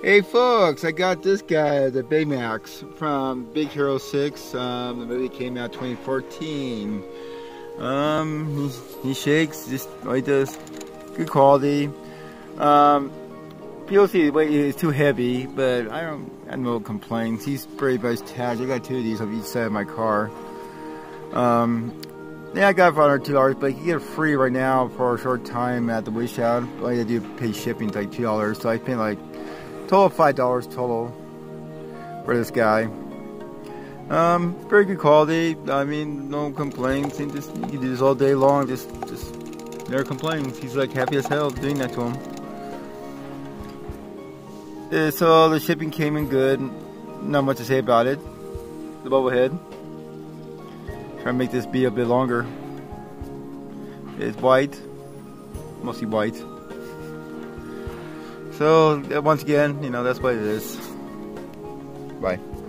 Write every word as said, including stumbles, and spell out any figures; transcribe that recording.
Hey folks, I got this guy, the Baymax from Big Hero six. Um, the movie came out twenty fourteen. Um, he, he shakes just like this. Good quality. Um, people see the weight is too heavy, but I don't I have no complaints. He's pretty much tagged. I got two of these on each side of my car. Um, yeah, I got it for under two dollars, but you can get it free right now for a short time at the Wish Out. All you gotta do is pay shipping, like two dollars. So I paid like total of five dollars total for this guy. Um, very good quality. I mean, no complaints. And just you can do this all day long. Just, just never complains. He's like happy as hell doing that to him. Uh, so the shipping came in good. Not much to say about it. The bubble head. Try to make this be a bit longer. It's white, mostly white. So once again, you know, that's what it is. Bye.